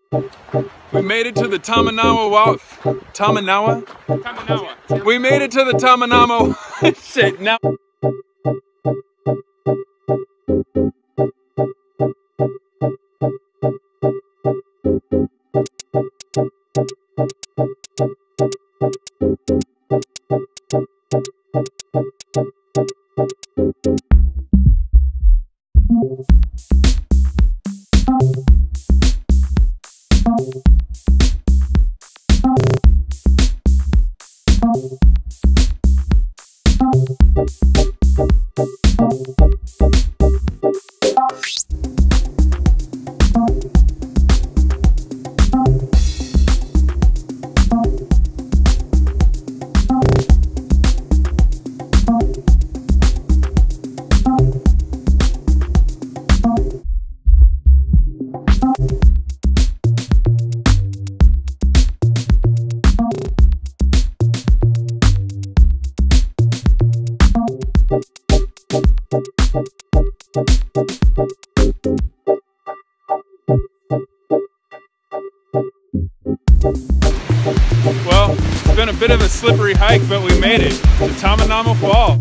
We made it to the Tamanawa. We made it to the Tamanawa. Shit, now. Well, it's been a bit of a slippery hike, but we made it to Tamanawas.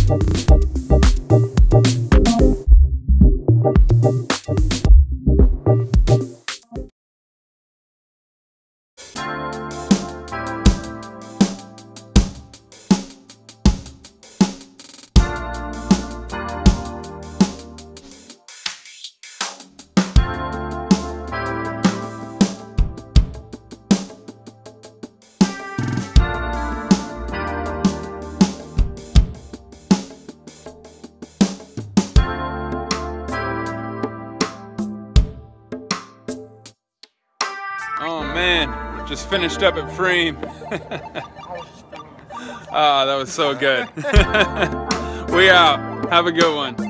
Oh man, just finished up at Pfriem. Ah, that was so good. We out. Have a good one.